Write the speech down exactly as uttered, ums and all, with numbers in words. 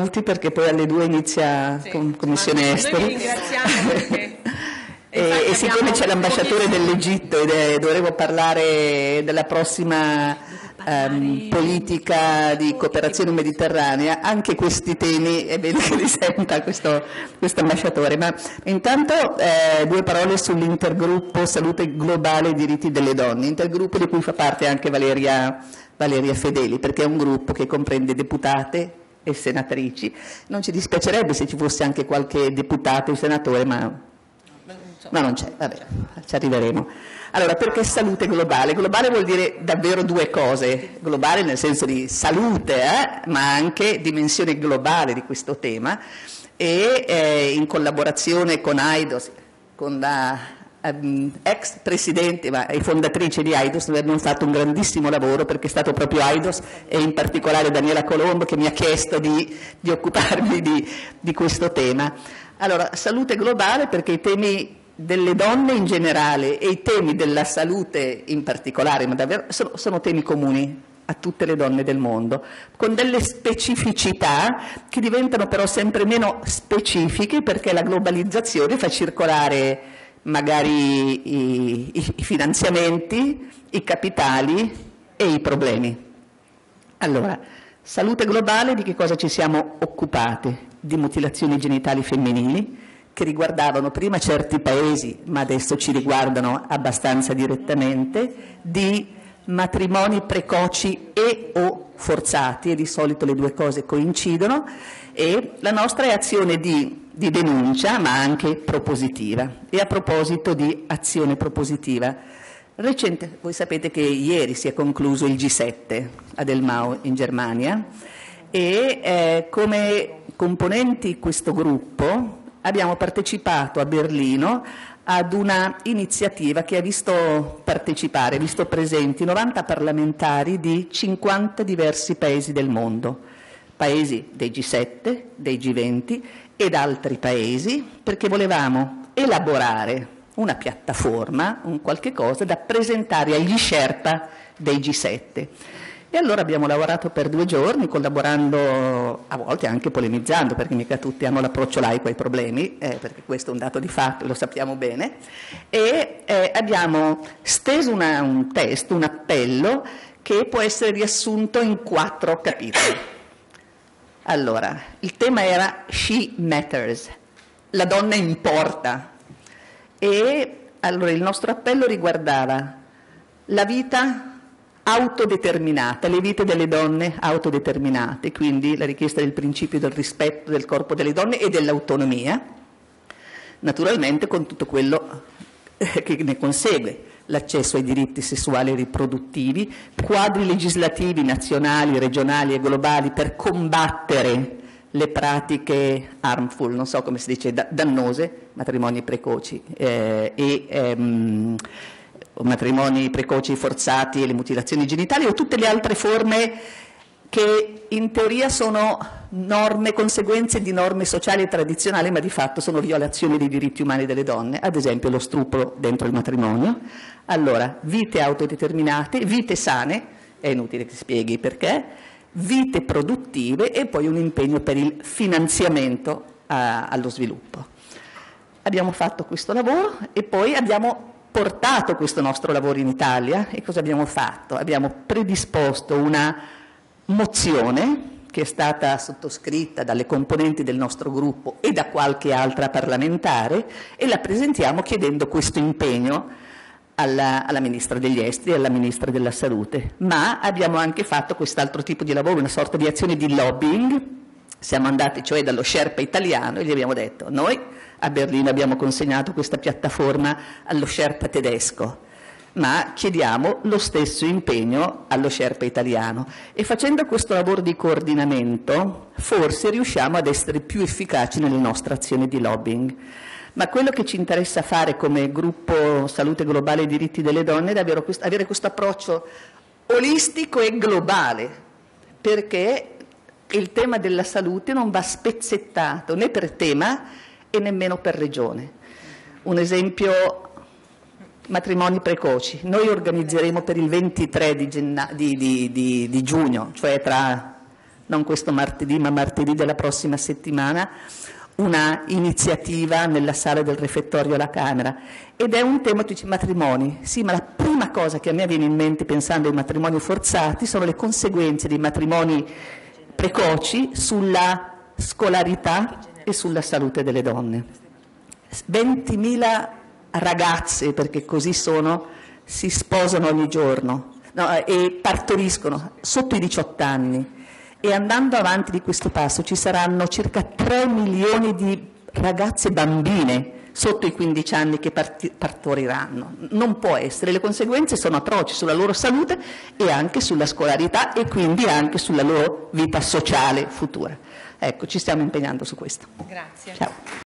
minuti perché poi alle due inizia sì, com Commissione Esteri. Noi vi ringraziamo perché... E, e siccome c'è l'ambasciatore dell'Egitto e dovremo parlare della prossima um, politica di cooperazione mediterranea, anche questi temi è bene che li senta questo, questo ambasciatore. Ma intanto eh, due parole sull'intergruppo Salute Globale e Diritti delle Donne, intergruppo di cui fa parte anche Valeria, Valeria Fedeli, perché è un gruppo che comprende deputate e senatrici. Non ci dispiacerebbe se ci fosse anche qualche deputato o senatore, ma... No, non c'è, vabbè, ci arriveremo. Allora, perché salute globale? Globale vuol dire davvero due cose, globale nel senso di salute, eh? ma anche dimensione globale di questo tema, e eh, in collaborazione con AIDOS, con la um, ex presidente ma, e fondatrice di AIDOS, abbiamo fatto un grandissimo lavoro, perché è stato proprio AIDOS e in particolare Daniela Colombo che mi ha chiesto di, di occuparmi di, di questo tema. Allora, salute globale perché i temi delle donne in generale e i temi della salute in particolare, ma davvero sono, sono temi comuni a tutte le donne del mondo, con delle specificità che diventano però sempre meno specifiche, perché la globalizzazione fa circolare magari i, i, i finanziamenti, i capitali e i problemi. Allora, salute globale, di che cosa ci siamo occupati? Di mutilazioni genitali femminili, che riguardavano prima certi paesi, ma adesso ci riguardano abbastanza direttamente, di matrimoni precoci e o forzati, e di solito le due cose coincidono, e la nostra è azione di, di denuncia, ma anche propositiva. E a proposito di azione propositiva, recente, voi sapete che ieri si è concluso il G sette a Del Mao in Germania, e eh, come componenti di questo gruppo abbiamo partecipato a Berlino ad una iniziativa che ha visto partecipare, visto presenti novanta parlamentari di cinquanta diversi paesi del mondo, paesi dei G sette, dei G venti ed altri paesi, perché volevamo elaborare una piattaforma, un qualche cosa da presentare agli Sherpa dei G sette. E allora abbiamo lavorato per due giorni, collaborando, a volte anche polemizzando, perché mica tutti hanno l'approccio laico ai problemi, eh, perché questo è un dato di fatto, lo sappiamo bene, e eh, abbiamo steso una, un testo, un appello, che può essere riassunto in quattro capitoli. Allora, il tema era She Matters, la donna importa, e allora il nostro appello riguardava la vita autodeterminata, le vite delle donne autodeterminate, quindi la richiesta del principio del rispetto del corpo delle donne e dell'autonomia, naturalmente con tutto quello che ne consegue, l'accesso ai diritti sessuali e riproduttivi, quadri legislativi nazionali, regionali e globali per combattere le pratiche harmful, non so come si dice, dannose, matrimoni precoci eh, e ehm, matrimoni precoci forzati e le mutilazioni genitali o tutte le altre forme che in teoria sono norme, conseguenze di norme sociali e tradizionali, ma di fatto sono violazioni dei diritti umani delle donne, ad esempio lo stupro dentro il matrimonio. Allora, vite autodeterminate, vite sane, è inutile che spieghi perché, vite produttive e poi un impegno per il finanziamento a, allo sviluppo. Abbiamo fatto questo lavoro e poi abbiamo portato questo nostro lavoro in Italia. E cosa abbiamo fatto? Abbiamo predisposto una mozione che è stata sottoscritta dalle componenti del nostro gruppo e da qualche altra parlamentare, e la presentiamo chiedendo questo impegno alla, alla Ministra degli Esteri e alla Ministra della Salute. Ma abbiamo anche fatto quest'altro tipo di lavoro, una sorta di azione di lobbying. Siamo andati cioè dallo Sherpa italiano e gli abbiamo detto: noi a Berlino abbiamo consegnato questa piattaforma allo Sherpa tedesco, ma chiediamo lo stesso impegno allo Sherpa italiano, e facendo questo lavoro di coordinamento forse riusciamo ad essere più efficaci nelle nostre azioni di lobbying. Ma quello che ci interessa fare come gruppo Salute Globale e Diritti delle Donne è davvero questo, avere questo approccio olistico e globale, perché il tema della salute non va spezzettato né per tema e nemmeno per regione. Un esempio: matrimoni precoci. Noi organizzeremo per il ventitré di, genna di, di, di, di giugno, cioè tra non questo martedì ma martedì della prossima settimana, una iniziativa nella sala del refettorio alla Camera, ed è un tema, tu dici matrimoni, sì, ma la prima cosa che a me viene in mente pensando ai matrimoni forzati sono le conseguenze dei matrimoni precoci sulla scolarità e sulla salute delle donne. ventimila ragazze, perché così sono, si sposano ogni giorno, no, e partoriscono sotto i diciotto anni. E andando avanti di questo passo ci saranno circa tre milioni di ragazze bambine sotto i quindici anni che parti- partoriranno. Non può essere, le conseguenze sono atroci sulla loro salute e anche sulla scolarità e quindi anche sulla loro vita sociale futura. Ecco, ci stiamo impegnando su questo. Grazie. Ciao.